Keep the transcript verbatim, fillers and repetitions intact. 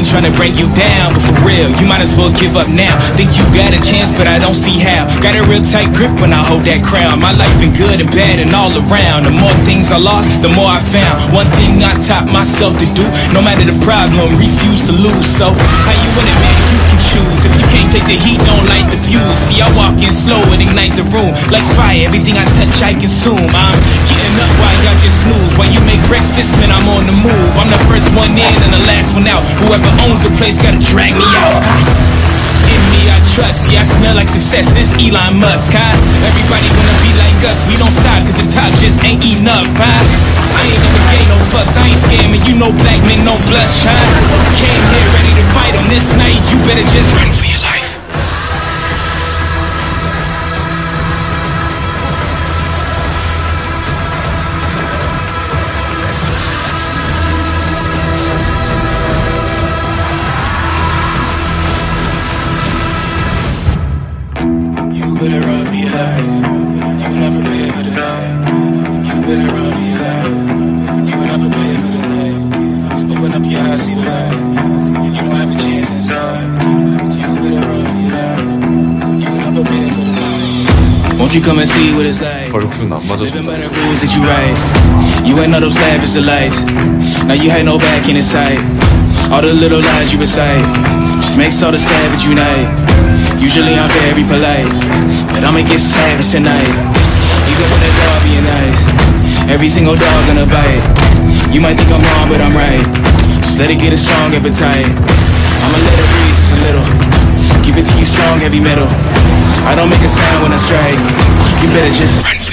ain't tryna break you down, but for real, you might as well give up now. Think you got a chance, but I don't see how. Got a real tight grip when I hold that crown. My life been good and bad and all around. The more things I lost, the more I found. One thing I taught myself to do, no matter the problem, refuse to lose. So, how you in it, man? You can choose. If you can't take the heat, don't light the fuse. See, I walk in slow and ignite the room. Like fire, everything I touch, I consume. I'm getting up while y'all just snooze. While you make breakfast, man, I'm on the move. I'm the first one in and the last one out. Whoever owns the place gotta drag me out. In me I trust, yeah, I smell like success, this Elon Musk, huh? Everybody wanna be like us, we don't stop cause the top just ain't enough, huh? I ain't never gave no fucks, I ain't scamming, you know black men no blush, huh? Came here ready to fight on this night, you better just run for your life. You better run for your life. You not prepared for the night. You better run for your life. You not prepared for the night. Open up your eyes, see the light. You don't have a chance inside. You better run for your life. You not prepared for the night. Won't you come and see what it's like? 얼굴은 안 맞아서. Living by the rules that you write. You ain't know those lavish delights. Now you had no back in the sight. All the little lies you recite just makes all the savage unite. Usually I'm very polite, but I'ma get savage tonight. Even when the dog being nice, every single dog gonna bite. You might think I'm wrong, but I'm right. Just let it get a strong appetite. I'ma let it breathe just a little. Give it to you strong, heavy metal. I don't make a sound when I strike. You better just run for